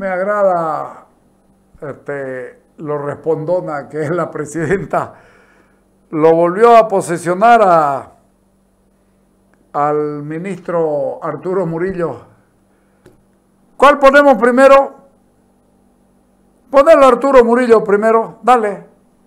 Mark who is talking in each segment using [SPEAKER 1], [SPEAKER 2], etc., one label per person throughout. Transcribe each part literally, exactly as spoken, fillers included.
[SPEAKER 1] agrada este, lo respondona que es la presidenta. Lo volvió a posesionar a, al ministro Arturo Murillo. ¿Cuál ponemos primero? Ponelo a Arturo Murillo primero, dale.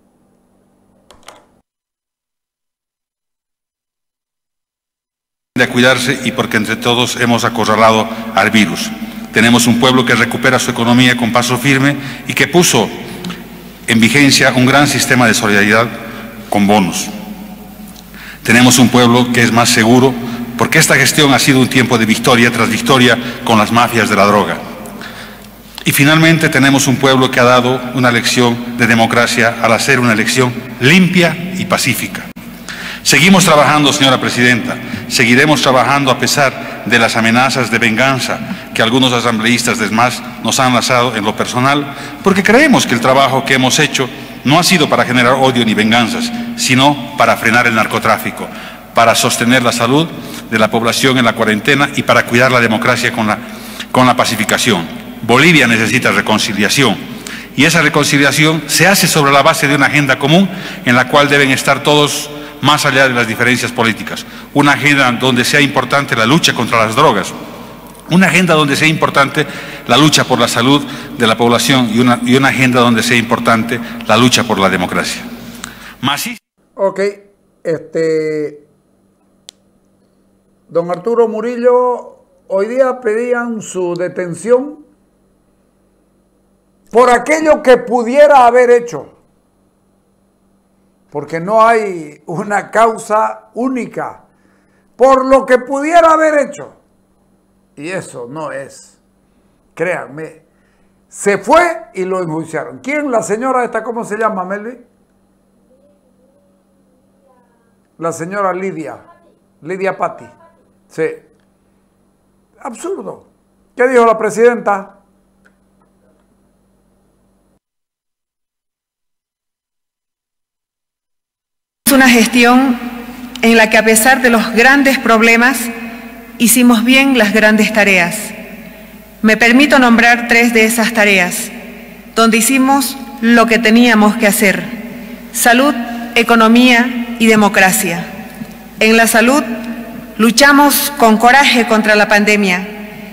[SPEAKER 2] De cuidarse y porque entre todos hemos acorralado al virus. Tenemos un pueblo que recupera su economía con paso firme y que puso en vigencia un gran sistema de solidaridad con bonos. Tenemos un pueblo que es más seguro porque esta gestión ha sido un tiempo de victoria tras victoria con las mafias de la droga. Y finalmente tenemos un pueblo que ha dado una lección de democracia al hacer una elección limpia y pacífica. Seguimos trabajando, señora presidenta, seguiremos trabajando a pesar de las amenazas de venganza que algunos asambleístas del M A S nos han lanzado en lo personal, porque creemos que el trabajo que hemos hecho no ha sido para generar odio ni venganzas, sino para frenar el narcotráfico, para sostener la salud de la población en la cuarentena y para cuidar la democracia con la, con la pacificación. Bolivia necesita reconciliación y esa reconciliación se hace sobre la base de una agenda común en la cual deben estar todos más allá de las diferencias políticas. Una agenda donde sea importante la lucha contra las drogas, una agenda donde sea importante la lucha por la salud de la población y una, y una agenda donde sea importante la lucha por la democracia. Mací.
[SPEAKER 1] Ok, este, don Arturo Murillo, hoy día pedían su detención por aquello que pudiera haber hecho, porque no hay una causa única, por lo que pudiera haber hecho. Y eso no es, créanme, se fue y lo enjuiciaron. ¿Quién? La señora esta, ¿cómo se llama, Melvi? La señora Lidia, Lidia Patti. Sí. Absurdo. ¿Qué dijo la presidenta?
[SPEAKER 3] Una gestión en la que a pesar de los grandes problemas hicimos bien las grandes tareas. Me permito nombrar tres de esas tareas, donde hicimos lo que teníamos que hacer: salud, economía y democracia. En la salud luchamos con coraje contra la pandemia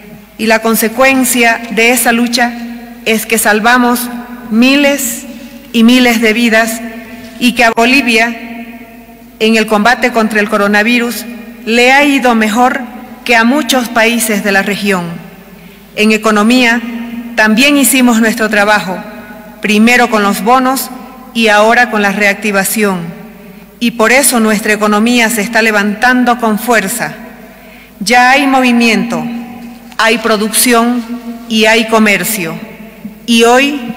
[SPEAKER 3] y la consecuencia de esa lucha es que salvamos miles y miles de vidas y que a Bolivia en el combate contra el coronavirus le ha ido mejor que a muchos países de la región. En economía también hicimos nuestro trabajo, primero con los bonos y ahora con la reactivación. Y por eso nuestra economía se está levantando con fuerza. Ya hay movimiento, hay producción y hay comercio. Y hoy,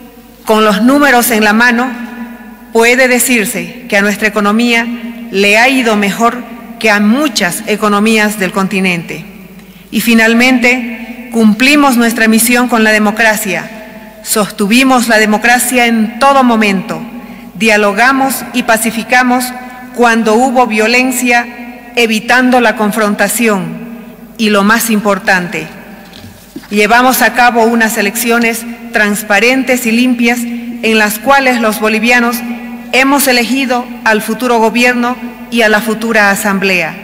[SPEAKER 3] con los números en la mano, puede decirse que a nuestra economía le ha ido mejor que a muchas economías del continente. Y finalmente, cumplimos nuestra misión con la democracia. Sostuvimos la democracia en todo momento. Dialogamos y pacificamos cuando hubo violencia, evitando la confrontación. Y lo más importante, llevamos a cabo unas elecciones transparentes y limpias en las cuales los bolivianos hemos elegido al futuro gobierno y a la futura asamblea.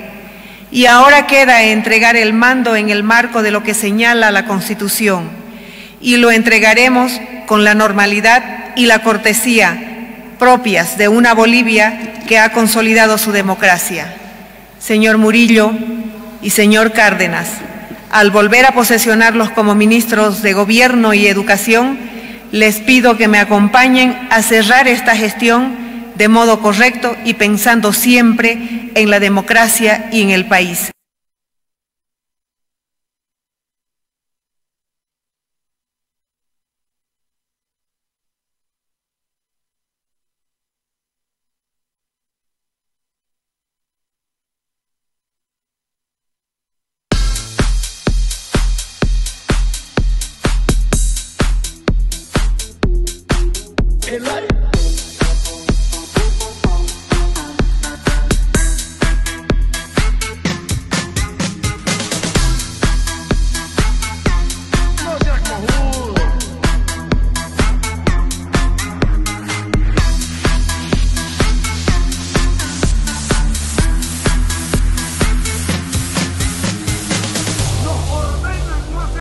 [SPEAKER 3] Y ahora queda entregar el mando en el marco de lo que señala la Constitución, y lo entregaremos con la normalidad y la cortesía propias de una Bolivia que ha consolidado su democracia. Señor Murillo y señor Cárdenas, al volver a posesionarlos como ministros de Gobierno y Educación, les pido que me acompañen a cerrar esta gestión de modo correcto y pensando siempre en la democracia y en el país.
[SPEAKER 4] El aire.